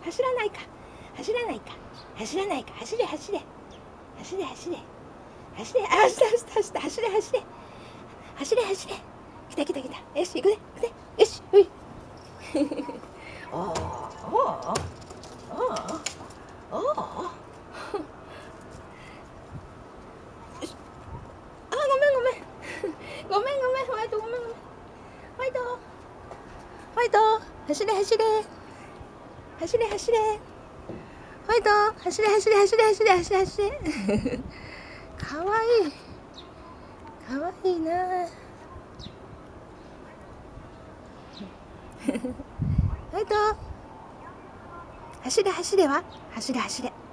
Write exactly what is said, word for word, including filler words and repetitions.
走らないか走らないか走らないか走れ走れ走れ走れ走れ、あ、走った走った走った走れ走れ走れ走れ、来た来た来た、よし行くね行くね、よし、ほいおーおーおーおーおーあ、ごめんごめんごめんごめん、ホワイトごめんごめん、ホワイトホワイト、走れ走れ走れ走れ、ホワイト走れ走れ走れ走れ走れ走れかわいいかわいいなホワイト走れ走れは走れ走れ